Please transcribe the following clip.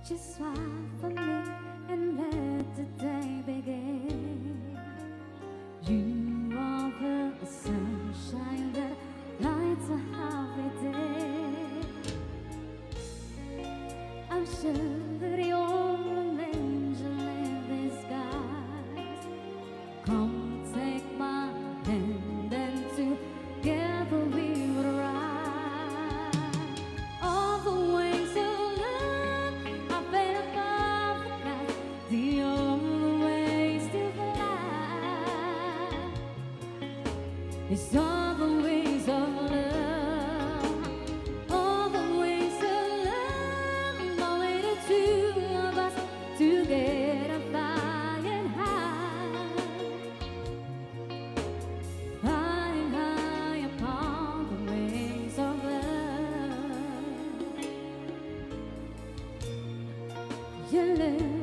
Just smile for me and let the day begin. You are the sunshine that lights a happy day. I'm sure that you're an angel in disguise. Come take my hand and together we will ride. All the wings of love are made above the night. The only ways to fly is all the wings of love. All the wings of love, only the two of us together flying high. Flying high upon the wings of love. You look